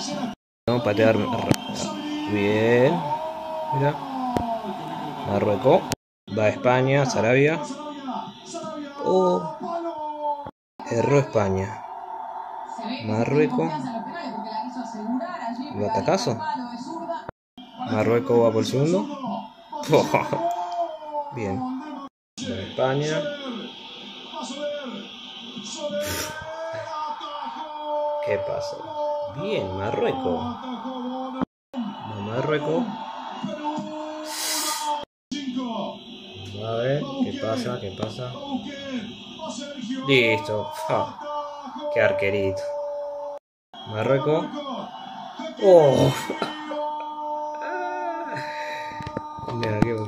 No, patear. Bien. Mira. Marruecos. Va a España, Sarabia. Oh. Erró España. Marruecos. ¿Batacazo? Marruecos va por el segundo. Bien. Va a España. ¿Qué pasa? Bien, Marruecos. Va Marruecos. A ver, ¿qué pasa? ¿Qué pasa? Listo. Qué arquerito. Marruecos. Oh. Mira, qué